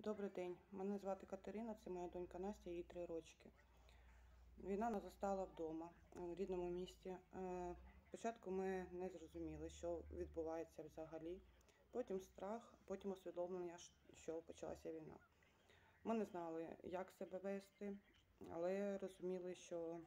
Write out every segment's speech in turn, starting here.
Добрий день, мене звати Катерина, це моя донька Настя, їй 3 рочки. Війна нас застала вдома, в рідному місті. Спочатку ми не зрозуміли, що відбувається взагалі. Потім страх, потім усвідомлення, що почалася війна. Ми не знали, як себе вести, але розуміли, що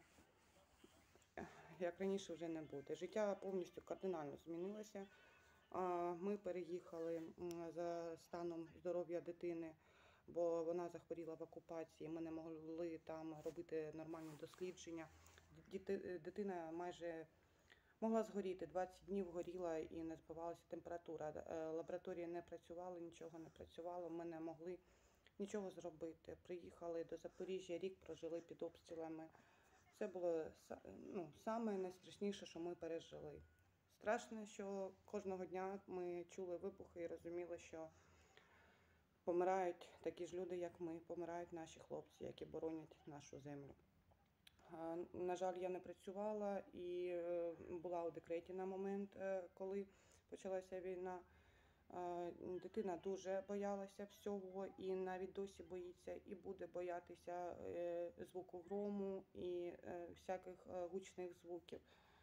як раніше вже не буде. Життя повністю кардинально змінилося. Ми переїхали за станом здоров'я дитини, бо вона захворіла в окупації, ми не могли там робити нормальні дослідження. Дитина майже могла згоріти, 20 днів горіла і не збивалася температура. Лабораторії не працювали, нічого не працювало, ми не могли нічого зробити. Приїхали до Запоріжжя, рік прожили під обстрілами. Це було саме найстрашніше, що ми пережили. Страшно, що кожного дня ми чули вибухи і розуміли, що помирають такі ж люди, як ми, помирають наші хлопці, які боронять нашу землю. На жаль, я не працювала і була у декреті на момент, коли почалася війна. Дитина дуже боялася всього і навіть досі боїться і буде боятися звуку грому і всяких гучних звуків.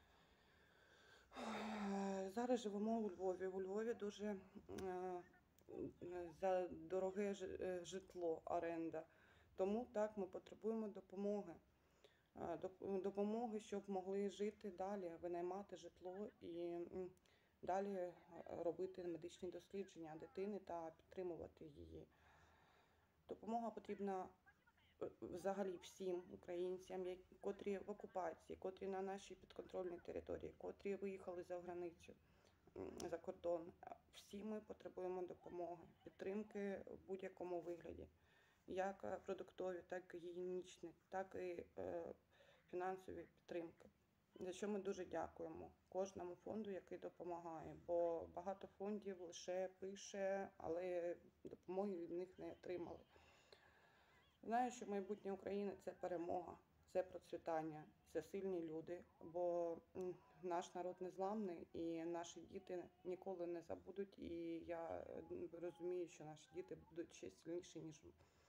Зараз живемо у Львові. У Львові дуже за дороге житло, оренда. Тому так, ми потребуємо допомоги. Допомоги, щоб могли жити далі, винаймати житло і далі робити медичні дослідження дитини та підтримувати її. Допомога потрібна взагалі всім українцям, котрі в окупації, котрі на нашій підконтрольній території, котрі виїхали за границю, за кордон. Всі ми потребуємо допомоги, підтримки в будь-якому вигляді, як продуктові, так і гігієнічні, так і фінансові підтримки. За що ми дуже дякуємо кожному фонду, який допомагає, бо багато фондів лише пише, але допомоги від них не отримали. Знаю, що майбутнє України – це перемога, це процвітання, це сильні люди, бо наш народ незламний і наші діти ніколи не забудуть. І я розумію, що наші діти будуть ще сильніші, ніж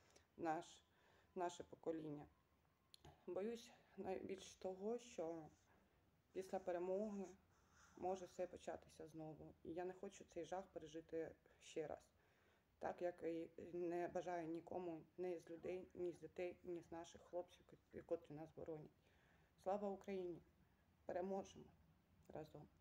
наше покоління. Боюсь найбільш того, що після перемоги може все початися знову. І я не хочу цей жах пережити ще раз. Так, як і не бажаю нікому, ні з людей, ні з дітей, ні з наших хлопців, котрі нас боронять. Слава Україні! Переможемо разом!